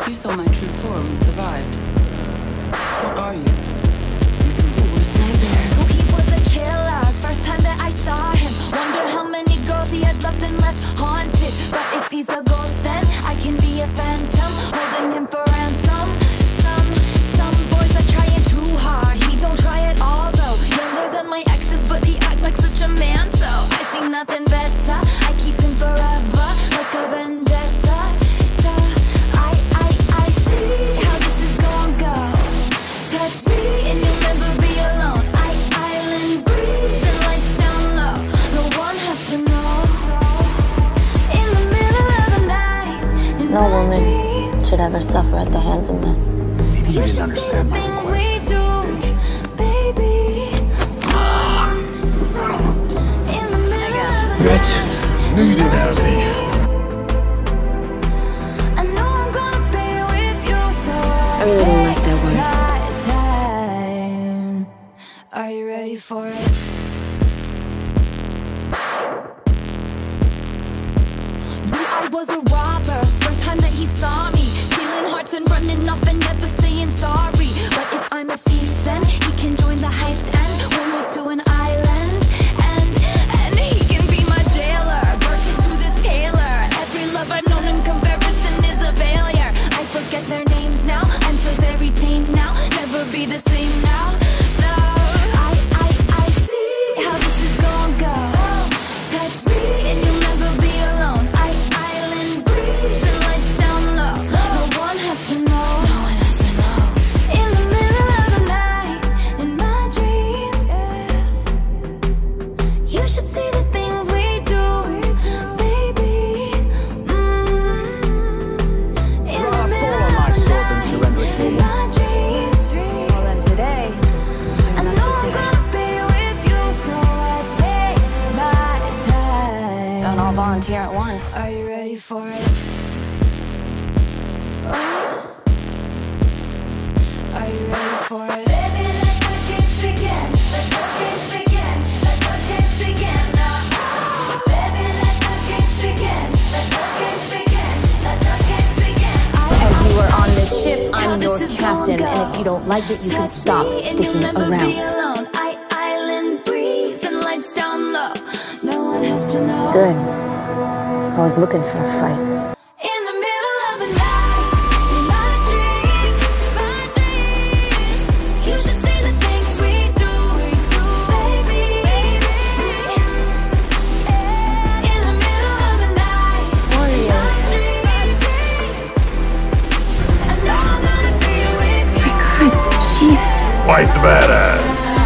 You saw my true form and survived. What are you? Oh, he was a killer. First time that I saw him, wonder how many girls he had loved and left haunted. But if he's a ghost, then I can be a phantom, holding him for ransom. Some boys are trying too hard. He don't try at all though. Younger than my exes, but he act like such a man. So I see nothing better. I keep him forever, like a vendetta. I see how this is gonna go. Touch me and you'll never be alone. Island breeze and lights down low. No one has to know. In the middle of the night, in No my woman dreams, should ever suffer at the hands of men. Maybe you you didn't should understand see my the things request. we do, baby. In the middle of the Bitch, knew you didn't have me. I know I'm gonna be with you, so I really don't like that word. time. Are you ready for it? Knew I was a robber, first time that he saw me, stealing hearts and running off and never saying sorry. But if I'm a thief, then he can join the heist and we'll move to an island. And he can be my jailer, virgin to this tailor. Every love I've known in comparison is a failure. I forget their names now, I'm so very tame now. Never be the same now. No, I see how this is gonna go. Touch me and you'll never be alone. Island breeze and lights down low. No one has to know. No one has to know. In the middle of the night, in my dreams, you should see the things we do, baby. In the middle of the night, in my dreams. Well, then today, I know I'm gonna be with you, so I take my time. don't all volunteer at once. Are you ready for it? Oh. Are you ready for it? Baby, let the games begin. Let the games begin. Let the games begin now. Baby, let the games begin. Let the games begin. Let the games begin. As you are on this ship, I'm your this is captain, gonna and go. if you don't like it, you can Touch stop me and you'll sticking never be around. alone. Island breeze and lights down low. No one has to know. Good. I was looking for a fight. In the middle of the night, in my dreams, you should see the things we do, baby. In the middle of the night, in my dreams, I know I'm gonna be with you. Jeez. Fight the badass.